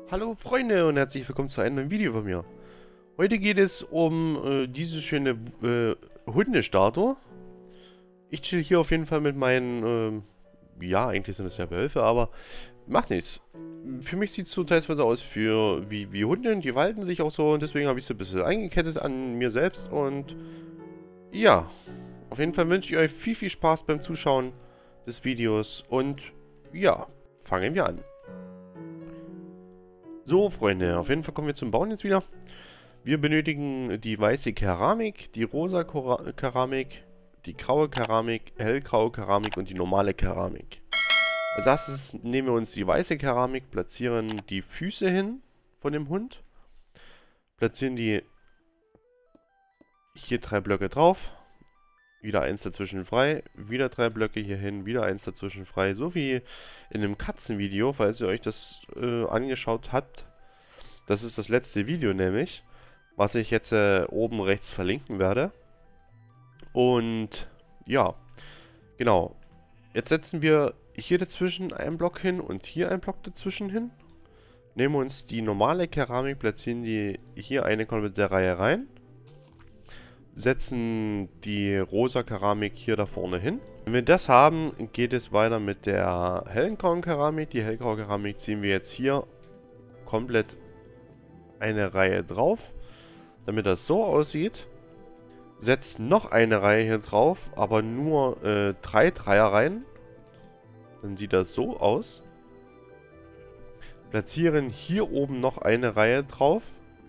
Hallo Freunde und herzlich willkommen zu einem neuen Video von mir. Heute geht es um diese schöne Hundestatue. Ich chill hier auf jeden Fall mit meinen, ja, eigentlich sind das ja Wölfe, aber macht nichts. Für mich sieht es so teilweise aus wie Hunde und die verhalten sich auch so und deswegen habe ich sie ein bisschen eingekettet an mir selbst und ja, auf jeden Fall wünsche ich euch viel Spaß beim Zuschauen des Videos und ja, fangen wir an. So, Freunde, auf jeden Fall kommen wir zum Bauen jetzt wieder. Wir benötigen die weiße Keramik, die rosa Keramik, die graue Keramik, hellgraue Keramik und die normale Keramik. Als erstes nehmen wir uns die weiße Keramik, platzieren die Füße hin von dem Hund, platzieren die hier 3 Blöcke drauf, wieder eins dazwischen frei, wieder 3 Blöcke hier hin, wieder eins dazwischen frei, so wie in einem Katzenvideo, falls ihr euch das angeschaut habt. Das ist das letzte Video nämlich, was ich jetzt oben rechts verlinken werde. Und ja, genau. Jetzt setzen wir hier dazwischen einen Block hin und hier einen Block dazwischen hin. Nehmen uns die normale Keramik, platzieren die hier eine komplette Reihe rein. Setzen die rosa Keramik hier da vorne hin. Wenn wir das haben, geht es weiter mit der hellgrauen Keramik. Die hellgraue Keramik ziehen wir jetzt hier komplett eine Reihe drauf, damit das so aussieht. Setzt noch eine Reihe hier drauf, aber nur 3 Dreierreihen. Dann sieht das so aus. Platzieren hier oben noch eine Reihe drauf.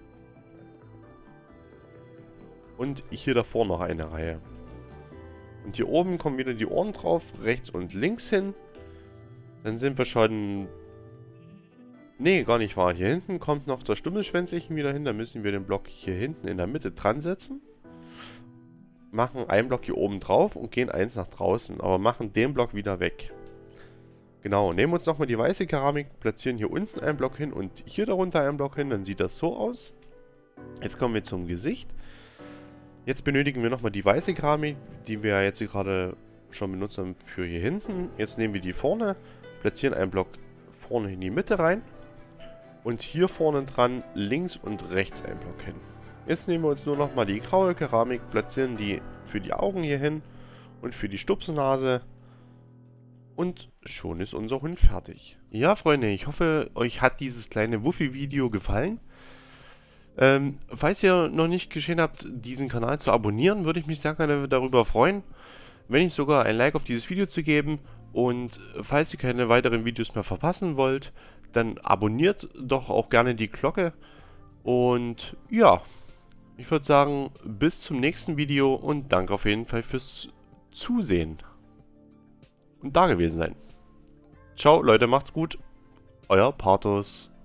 Und hier davor noch eine Reihe. Und hier oben kommen wieder die Ohren drauf, rechts und links hin. Dann sind wir schon... Nee, gar nicht wahr. Hier hinten kommt noch das Stummelschwänzchen wieder hin. Da müssen wir den Block hier hinten in der Mitte dran setzen. Machen einen Block hier oben drauf und gehen eins nach draußen. Aber machen den Block wieder weg. Genau, nehmen uns nochmal die weiße Keramik, platzieren hier unten einen Block hin und hier darunter einen Block hin. Dann sieht das so aus. Jetzt kommen wir zum Gesicht. Jetzt benötigen wir nochmal die weiße Keramik, die wir jetzt gerade schon benutzt haben für hier hinten. Jetzt nehmen wir die vorne, platzieren einen Block vorne in die Mitte rein. Und hier vorne dran links und rechts einen Block hin. Jetzt nehmen wir uns nur nochmal die graue Keramik, platzieren die für die Augen hier hin und für die Stupsnase. Und schon ist unser Hund fertig. Ja, Freunde, ich hoffe, euch hat dieses kleine Wuffi-Video gefallen. Falls ihr noch nicht geschehen habt, diesen Kanal zu abonnieren, würde ich mich sehr gerne darüber freuen, wenn nicht sogar ein Like auf dieses Video zu geben. Und falls ihr keine weiteren Videos mehr verpassen wollt, dann abonniert doch auch gerne die Glocke. Und ja, ich würde sagen, bis zum nächsten Video und danke auf jeden Fall fürs Zusehen und da gewesen sein. Ciao Leute, macht's gut, euer Parthos.